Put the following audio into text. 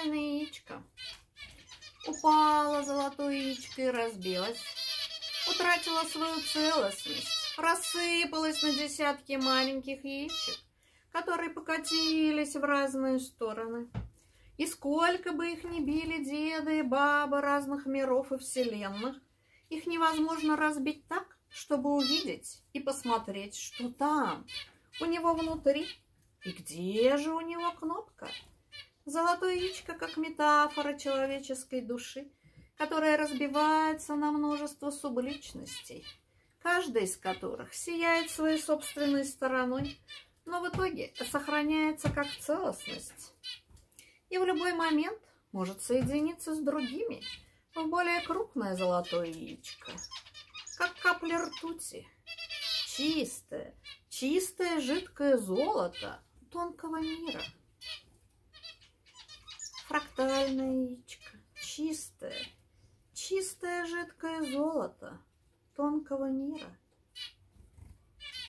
фрактальное яичко. Упало золотое яичко и разбилось. Утратила свою целостность. Рассыпалась на десятки маленьких яичек, которые покатились в разные стороны. И сколько бы их ни били деды и бабы разных миров и вселенных, их невозможно разбить так, чтобы увидеть и посмотреть, что там у него внутри и где же у него кнопка. Золотое яичко как метафора человеческой души, которая разбивается на множество субличностей, каждая из которых сияет своей собственной стороной, но в итоге сохраняется как целостность и в любой момент может соединиться с другими в более крупное золотое яичко, как капли ртути, чистое жидкое золото тонкого мира. Фрактальное яичко, чистое жидкое золото тонкого мира.